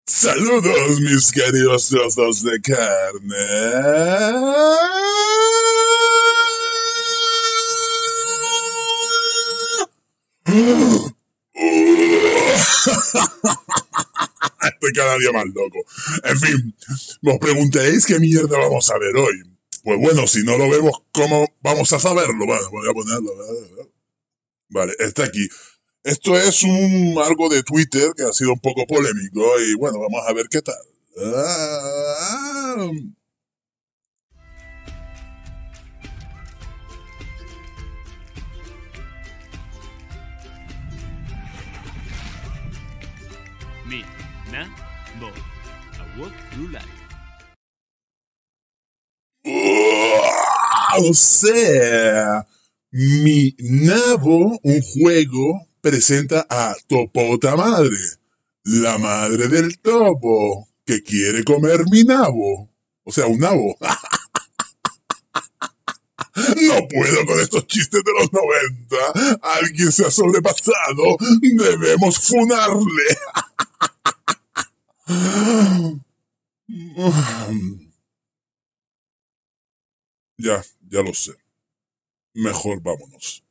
Saludos, mis queridos trozos de carne. Estoy cada día más loco. En fin, os preguntaréis qué mierda vamos a ver hoy. Pues bueno, si no lo vemos, ¿cómo vamos a saberlo? Bueno, voy a ponerlo. Vale, está aquí. Esto es algo de Twitter que ha sido un poco polémico y bueno, vamos a ver qué tal. Ah, Mi, na, bo. A walk through life. o sea, mi nabo, un juego, presenta a Topota Madre, la madre del topo, que quiere comer mi nabo. O sea, un nabo. No puedo con estos chistes de los 90. Alguien se ha sobrepasado. Debemos funarle. Ya lo sé. Mejor vámonos.